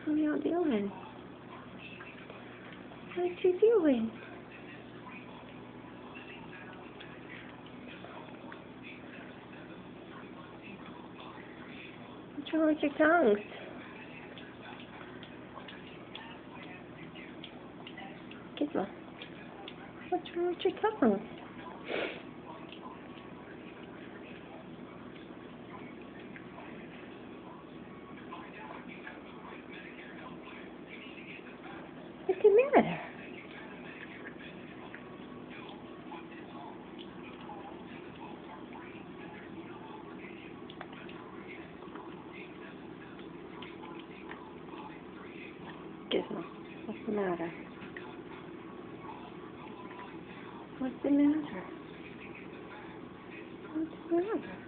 What are you doing? What you doing? What's wrong with your tongue? Gizmo, what's wrong with your tongue? What's the matter? Gizmo, what's the matter? What's the matter? What's the matter?